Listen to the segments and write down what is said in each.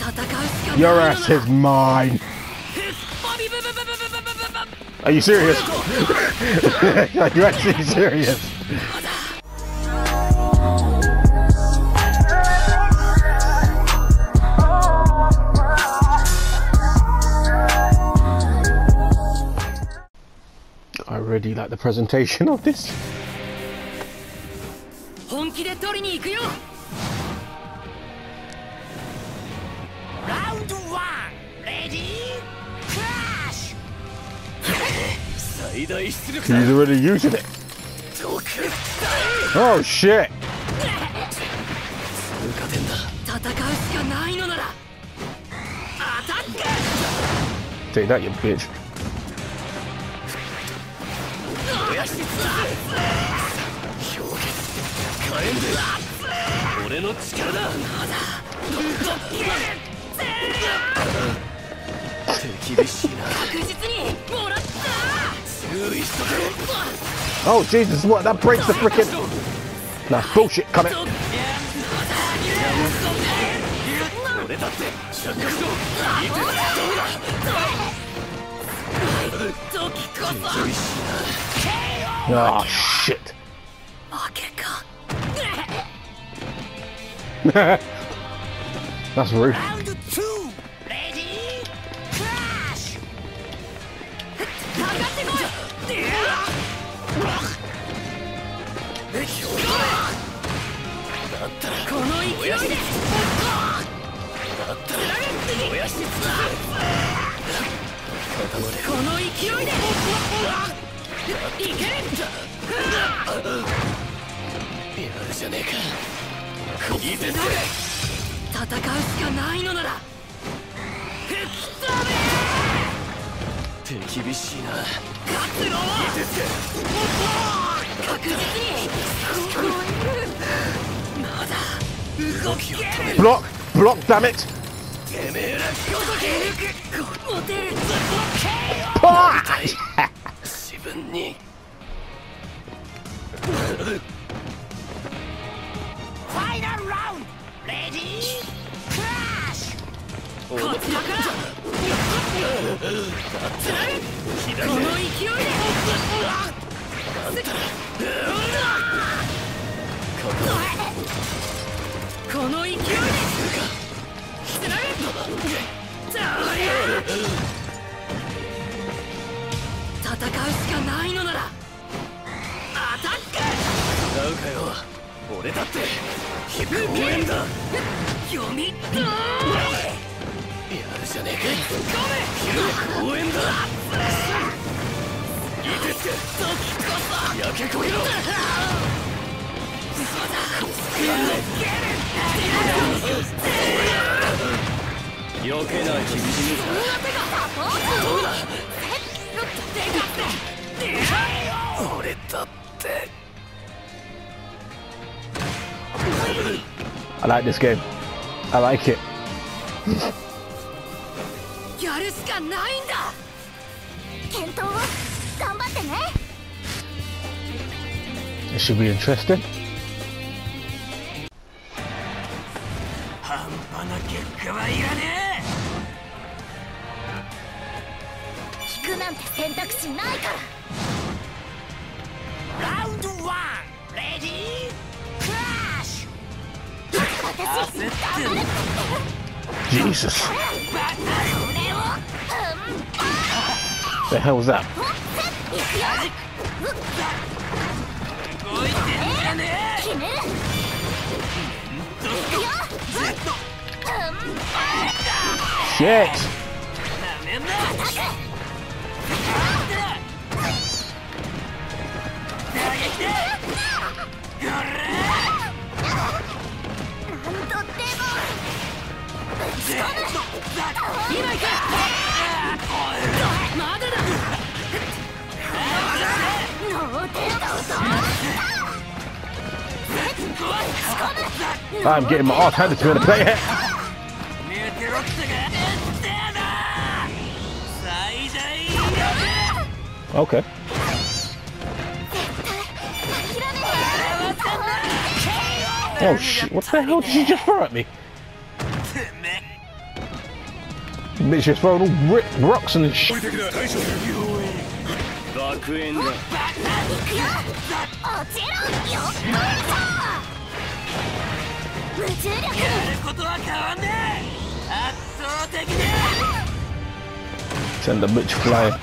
Your ass is mine. Are you serious? Are you actually serious? I really like the presentation of this. Round one, ready, crash! He's already using it. Oh shit! Take that, you bitch. Oh Jesus, what? That breaks the frickin'... Nah, bullshit, come here. Oh shit. That's rude. Round two, ready, crash! Block! Block, damn it! Final round, ready, crash! I like this game. I like it. It should be interesting. Round one, ready, crash! Jesus. The hell was that? Shit! I'm getting my arse handed to me in a play here. Okay. Oh shit, what the hell did she just throw at me? Bitch just throwing all rocks and shit. Send the bitch flying.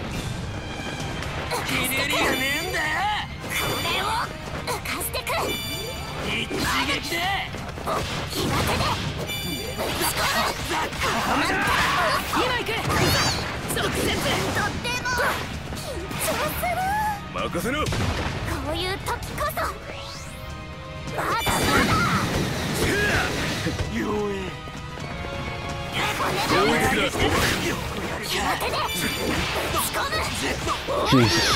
Jesus.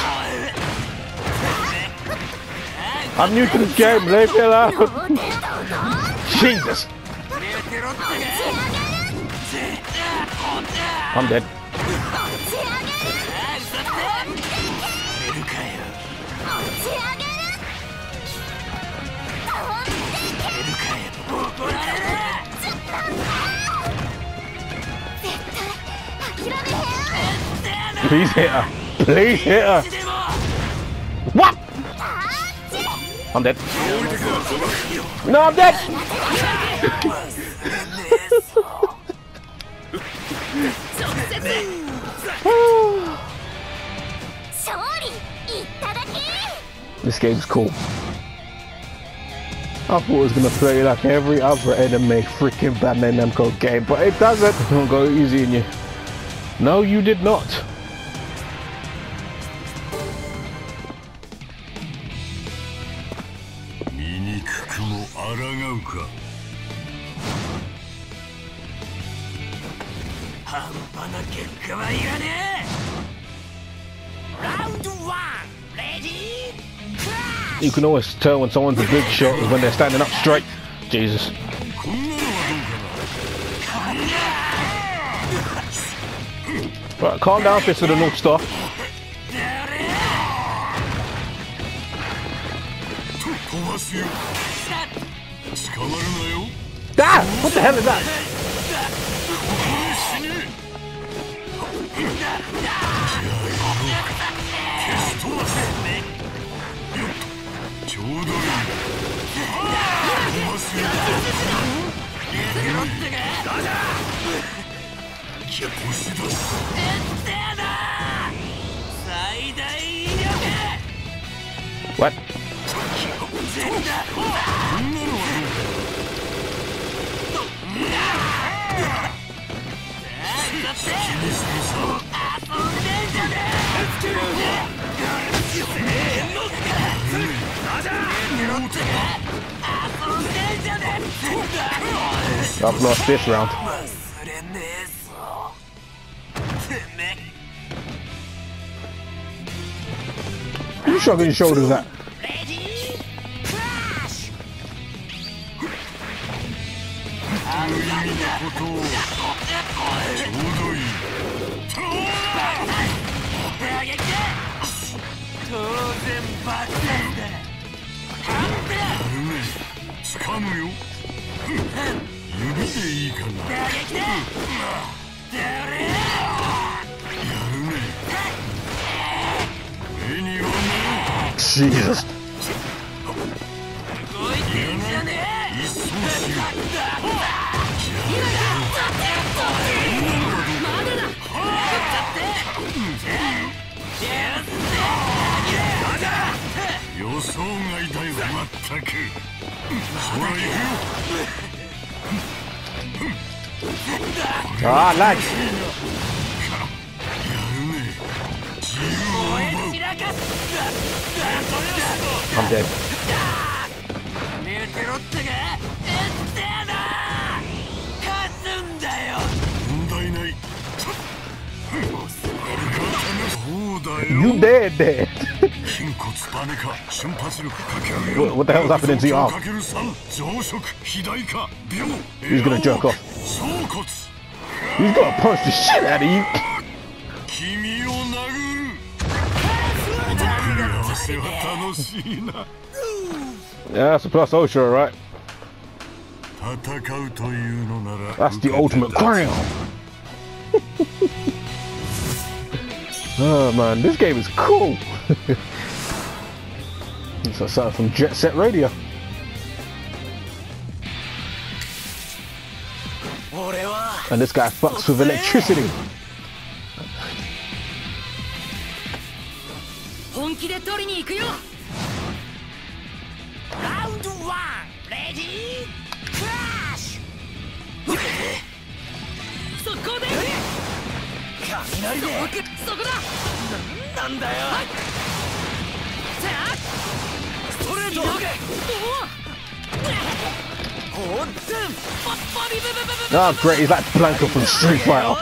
I'm new to this game, leave me alone. Jesus. I'm dead. Please hit her. Please hit her. What? I'm dead. No, I'm dead. This game's cool. I thought it was gonna play like every other anime freaking Bandai Namco game, but it doesn't. Don't go easy on you. No, you did not. Round one, ready? Crash! You can always tell when someone's a big shot is when they're standing up straight. Jesus. Right, calm down, Fist of the North Star. Ah! What the hell is that? What? I've lost this round. You shrugging your shoulders at? Ready? Crash! Jesus. Ah, lag. I'm dead. You dead. What the hell's happening to your arm? He's gonna jerk off. He's gonna punch the shit out of you. Yeah, that's a plus ultra, right? That's the ultimate crown. Oh man, this game is cool. It's a sound from Jet Set Radio. And this guy fucks with electricity. Round one, ready? Crash! Oh great, he's like Blanco from Street Fighter.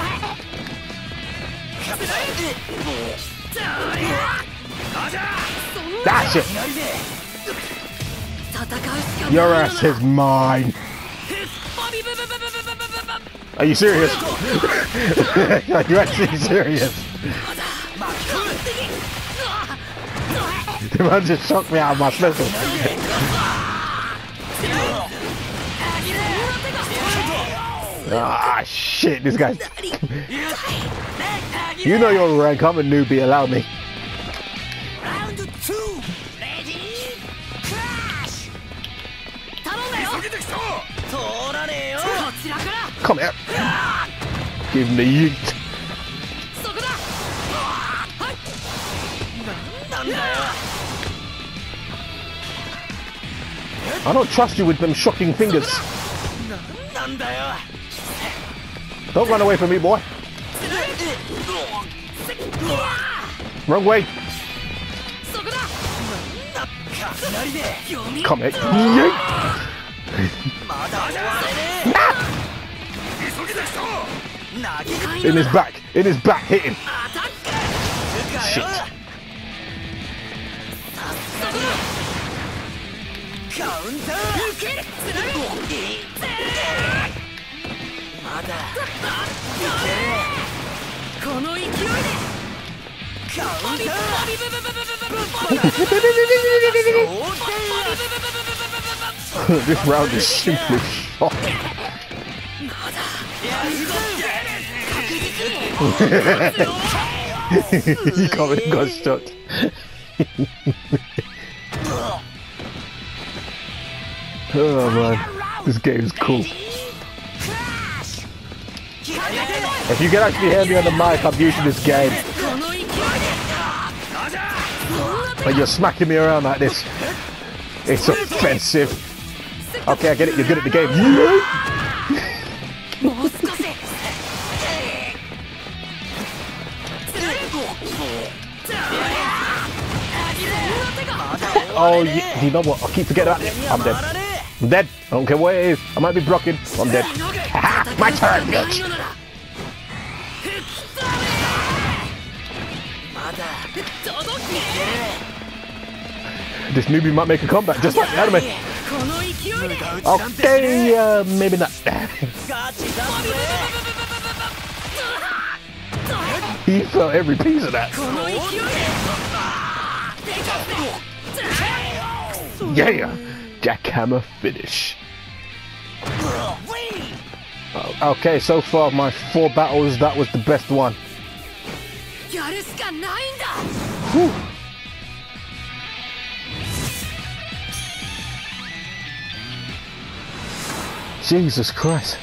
That's it. Your ass is mine. Are you serious? Are you actually serious? The man just shocked me out of my special. Ah shit, this guy. You know your rank, I'm a newbie, allow me. Round two, ready? Crash! Come here. Give him the yeet. I don't trust you with them shocking fingers. Don't run away from me, boy. Wrong way. Come here. Yeet. In his back, hit him. Shit. This round is simply shocking. You can't even got shot. Oh man, this game is cool. If you can actually hear me on the mic, I'm using this game. But you're smacking me around like this. It's offensive. Okay, I get it, you're good at the game. Oh, you know what? I keep forgetting that. I'm dead. I'm dead. I don't care what it is. I might be blocking. I'm dead. Haha, my turn, bitch. This newbie might make a comeback, just like the anime. Okay, maybe not. He felt every piece of that. Yeah, jackhammer finish. Okay, so far my 4 battles, that was the best one. Whew. Jesus Christ.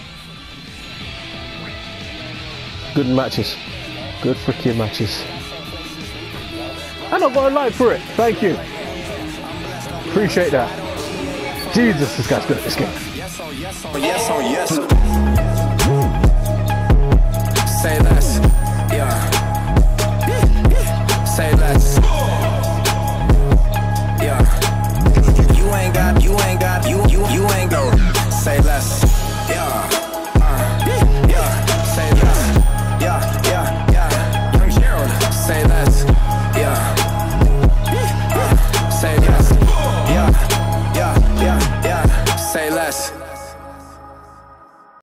Good matches. Good freaking matches. And I got a like for it. Thank you. Appreciate that. Jesus, this guy's good at this game. Yes, oh, yes, oh, yes. Say less.